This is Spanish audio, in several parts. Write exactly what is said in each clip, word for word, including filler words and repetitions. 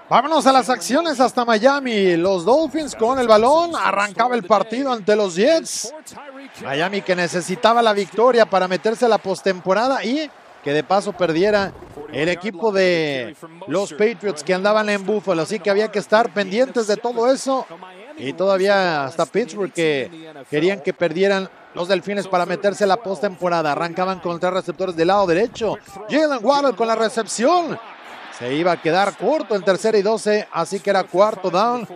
Vámonos a las acciones hasta Miami. Los Dolphins con el balón. Arrancaba el partido ante los Jets. Miami que necesitaba la victoria para meterse a la postemporada y que de paso perdiera el equipo de los Patriots que andaban en Buffalo. Así que había que estar pendientes de todo eso. Y todavía hasta Pittsburgh que querían que perdieran los Delfines para meterse a la postemporada. Arrancaban con tres receptores del lado derecho. Jalen Waddle con la recepción. Se iba a quedar corto en tercera y doce, así que era cuarto down.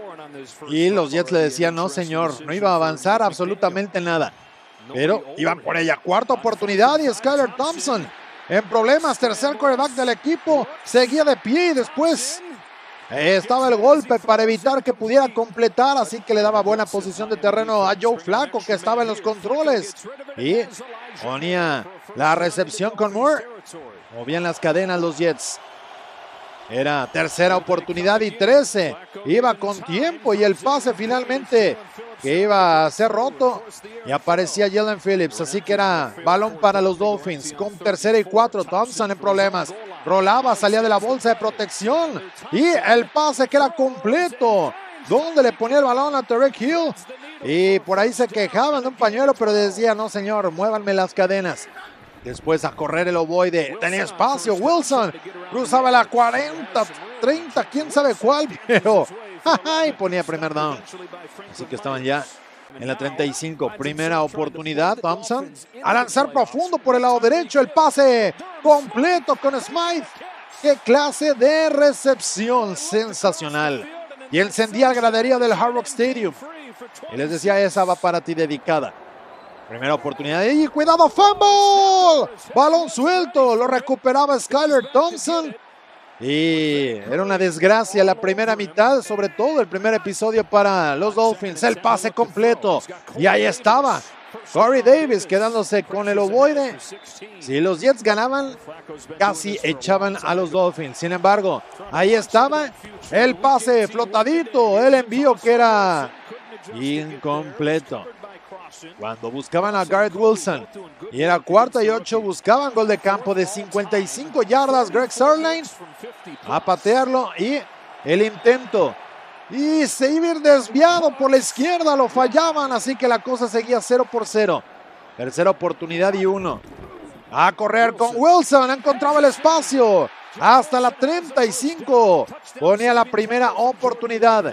Y los Jets le decían, no señor, no iba a avanzar absolutamente nada. Pero iban por ella. Cuarta oportunidad y Skylar Thompson en problemas. Tercer quarterback del equipo. Seguía de pie y después estaba el golpe para evitar que pudiera completar. Así que le daba buena posición de terreno a Joe Flacco, que estaba en los controles. Y ponía la recepción con Moore. Movían las cadenas los Jets. Era tercera oportunidad y trece. Iba con tiempo y el pase finalmente que iba a ser roto. Y aparecía Jalen Phillips. Así que era balón para los Dolphins. Con tercera y cuatro. Thompson en problemas. Rolaba, salía de la bolsa de protección. Y el pase que era completo. ¿Dónde le ponía el balón a Tyreek Hill? Y por ahí se quejaban de un pañuelo, pero decía, no señor, muévanme las cadenas. Después a correr el ovoide, tenía espacio, Wilson cruzaba la cuarenta, treinta, quién sabe cuál, pero y ponía primer down. Así que estaban ya en la treinta y cinco, primera oportunidad, Thompson a lanzar profundo por el lado derecho, el pase completo con Smythe. ¡Qué clase de recepción sensacional! Y encendía la gradería del Hard Rock Stadium. Y les decía, esa va para ti dedicada. Primera oportunidad y cuidado, fumble, balón suelto, lo recuperaba Skylar Thompson y era una desgracia la primera mitad, sobre todo el primer episodio para los Dolphins. El pase completo y ahí estaba Corey Davis quedándose con el ovoide. Si los Jets ganaban, casi echaban a los Dolphins. Sin embargo, ahí estaba el pase flotadito, el envío que era incompleto. Cuando buscaban a Garrett Wilson y era cuarta y ocho, buscaban gol de campo de cincuenta y cinco yardas. Greg Zuerlein a patearlo y el intento. Y se iba a ir desviado por la izquierda, lo fallaban, así que la cosa seguía cero por cero. Tercera oportunidad y uno. A correr con Wilson, encontraba el espacio. Hasta la treinta y cinco ponía la primera oportunidad.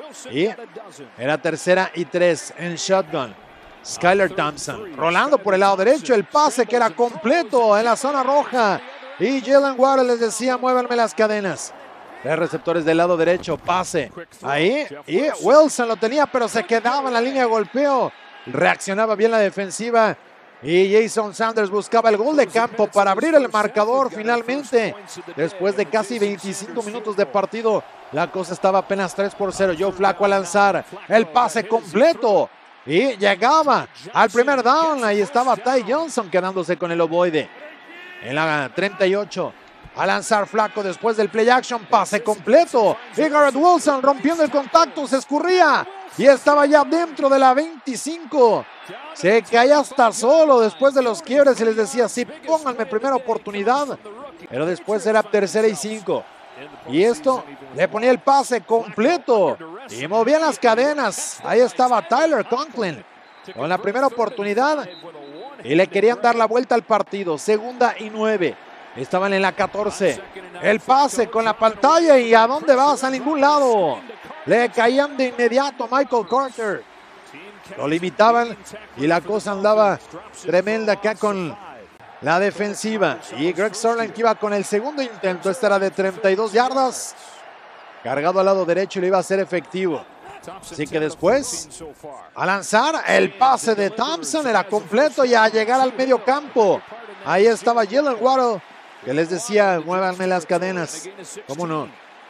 Y era tercera y tres en shotgun. Skylar Thompson rolando por el lado derecho, el pase que era completo en la zona roja. Y Jalen Waddle les decía, muévanme las cadenas. Tres receptores del lado derecho, pase ahí. Y Wilson lo tenía, pero se quedaba en la línea de golpeo. Reaccionaba bien la defensiva. Y Jason Sanders buscaba el gol de campo para abrir el marcador finalmente. Después de casi veinticinco minutos de partido, la cosa estaba apenas tres por cero. Joe Flacco a lanzar el pase completo. Y llegaba al primer down. Ahí estaba Ty Johnson quedándose con el ovoide. En la treinta y ocho. A lanzar Flacco después del play action. Pase completo. Y Garrett Wilson rompiendo el contacto. Se escurría. Y estaba ya dentro de la veinticinco. Se caía hasta solo después de los quiebres. Y les decía, sí, pónganme primera oportunidad. Pero después era tercera y cinco. Y esto le ponía el pase completo y movían las cadenas. Ahí estaba Tyler Conklin con la primera oportunidad y le querían dar la vuelta al partido. Segunda y nueve. Estaban en la catorce. El pase con la pantalla y ¿a dónde vas? A ningún lado. Le caían de inmediato a Michael Carter. Lo limitaban y la cosa andaba tremenda acá con la defensiva. Y Greg Zuerlein que iba con el segundo intento. Este era de treinta y dos yardas. Cargado al lado derecho y lo iba a hacer efectivo. Así que después, a lanzar el pase de Thompson, era completo y a llegar al medio campo. Ahí estaba Jalen Waddle, que les decía, muévanme las cadenas. ¿Cómo no?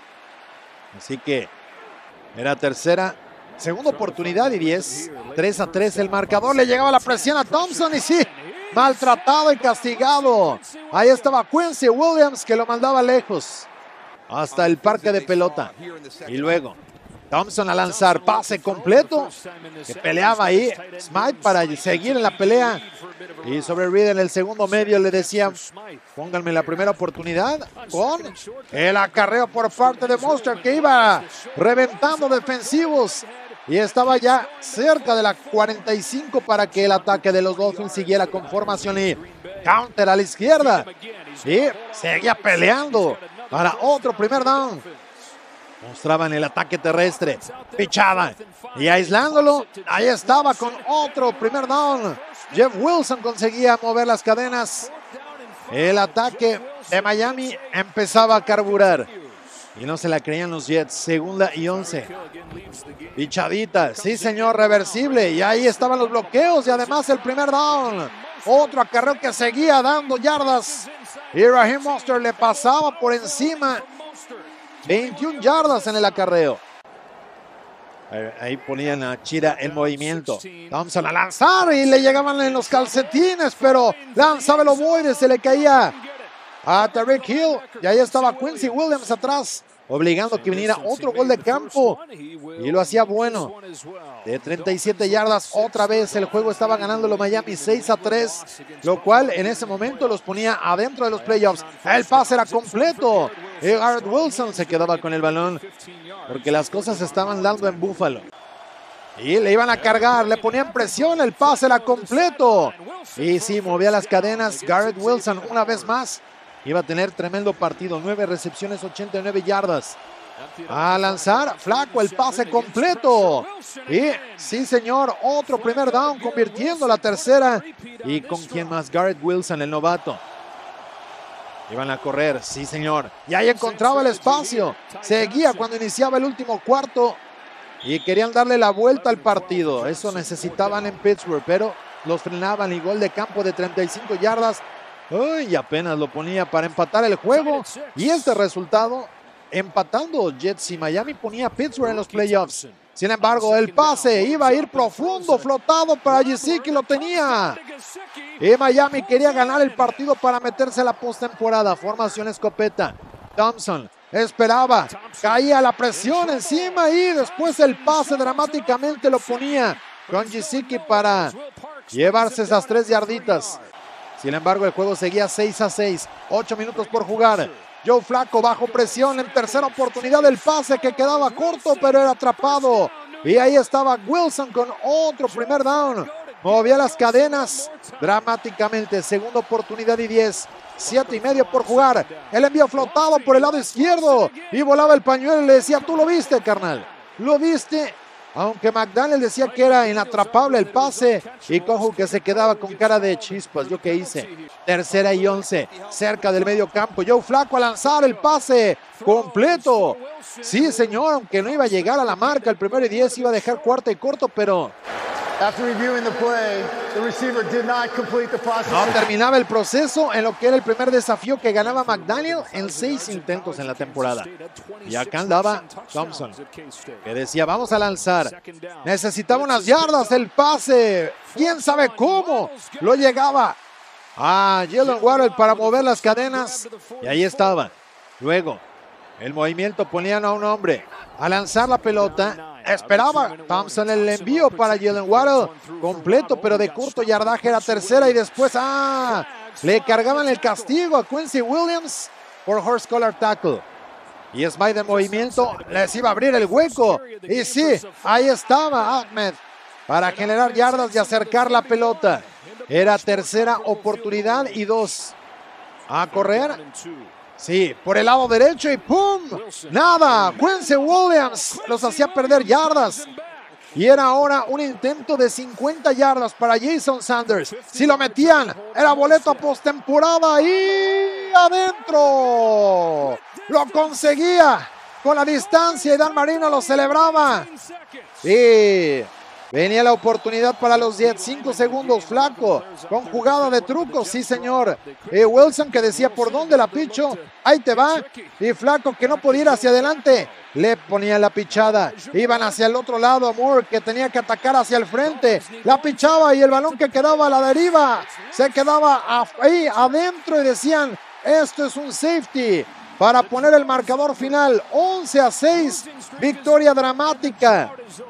Así que era tercera, segunda oportunidad y diez. tres a tres el marcador. Le llegaba la presión a Thompson y sí, maltratado y castigado. Ahí estaba Quincy Williams que lo mandaba lejos hasta el parque de pelota. Y luego Thompson a lanzar, pase completo, que peleaba ahí Smythe para seguir en la pelea. Y sobre Reed en el segundo medio le decía, pónganme la primera oportunidad con el acarreo por parte de Monster, que iba reventando defensivos. Y estaba ya cerca de la cuarenta y cinco para que el ataque de los Dolphins siguiera con formación y counter a la izquierda. Y seguía peleando para otro primer down. Mostraban el ataque terrestre, pichaba y aislándolo, ahí estaba con otro primer down. Jeff Wilson conseguía mover las cadenas. El ataque de Miami empezaba a carburar y no se la creían los Jets. Segunda y once. Pichadita, sí señor, reversible, y ahí estaban los bloqueos y además el primer down. Otro acarreo que seguía dando yardas y Raheem Mostert le pasaba por encima. veintiuna yardas en el acarreo. Ahí ponían a Chira en movimiento. Thompson a lanzar y le llegaban en los calcetines, pero lanzaba el ovoide, se le caía a Tyreek Hill. Y ahí estaba Quincy Williams atrás, obligando que viniera otro gol de campo. Y lo hacía bueno. De treinta y siete yardas, otra vez el juego estaba ganando los Miami seis a tres, lo cual en ese momento los ponía adentro de los playoffs. El pase era completo. Y Garrett Wilson se quedaba con el balón porque las cosas se estaban dando en Buffalo. Y le iban a cargar, le ponían presión, el pase era completo. Y sí, movía las cadenas. Garrett Wilson una vez más iba a tener tremendo partido. Nueve recepciones, ochenta y nueve yardas. A lanzar, flaco, el pase completo. Y sí señor, otro primer down, convirtiendo la tercera. ¿Y con quién más? Garrett Wilson, el novato. Iban a correr, sí señor. Y ahí encontraba el espacio. Seguía cuando iniciaba el último cuarto. Y querían darle la vuelta al partido. Eso necesitaban en Pittsburgh, pero los frenaban. Y gol de campo de treinta y cinco yardas. Uy, y apenas lo ponía para empatar el juego. Y este resultado, empatando Jets y Miami, ponía a Pittsburgh en los playoffs. Sin embargo, el pase iba a ir profundo, flotado para Gesicki, lo tenía. Y Miami quería ganar el partido para meterse a la postemporada. Formación escopeta. Thompson esperaba, caía la presión encima y después el pase dramáticamente lo ponía con Gesicki para llevarse esas tres yarditas. Sin embargo, el juego seguía seis a seis, ocho minutos por jugar. Joe Flacco bajo presión en tercera oportunidad, el pase que quedaba corto pero era atrapado. Y ahí estaba Wilson con otro primer down. Movía las cadenas dramáticamente. Segunda oportunidad y diez. Siete y medio por jugar. El envío flotado por el lado izquierdo. Y volaba el pañuelo y le decía, tú lo viste, carnal. Lo viste. Aunque McDaniel decía que era inatrapable el pase. Y Cojo que se quedaba con cara de chispas. ¿Yo qué hice? Tercera y once. Cerca del medio campo. Joe Flacco a lanzar el pase completo. Sí, señor. Aunque no iba a llegar a la marca. El primero y diez iba a dejar cuarta y corto, pero no terminaba el proceso en lo que era el primer desafío que ganaba McDaniel en seis intentos en la temporada. Y acá andaba Thompson, que decía, vamos a lanzar. Necesitaba unas yardas, el pase. ¿Quién sabe cómo? Lo llegaba a Jalen Waddle para mover las cadenas. Y ahí estaba. Luego, el movimiento ponían a un hombre a lanzar la pelota. Esperaba Thompson el envío para Jalen Waddle, completo pero de corto yardaje, era tercera y después ah, le cargaban el castigo a Quincy Williams por horse collar tackle. Y Smythe en movimiento, les iba a abrir el hueco. Y sí, ahí estaba Ahmed para generar yardas y acercar la pelota. Era tercera oportunidad y dos. A correr. Sí, por el lado derecho y ¡pum! Nada, Quincy Williams los hacía perder yardas. Y era ahora un intento de cincuenta yardas para Jason Sanders. Si lo metían, era boleto a postemporada y adentro. Lo conseguía con la distancia y Dan Marino lo celebraba. Y venía la oportunidad para los Jets. Cinco segundos, Flacco con jugada de truco, sí señor. Y Wilson que decía, ¿por dónde la picho? Ahí te va. Y Flacco que no podía ir hacia adelante, le ponía la pichada. Iban hacia el otro lado, Moore que tenía que atacar hacia el frente. La pichaba y el balón que quedaba a la deriva se quedaba ahí adentro y decían, esto es un safety. para poner el marcador final. once a seis, victoria dramática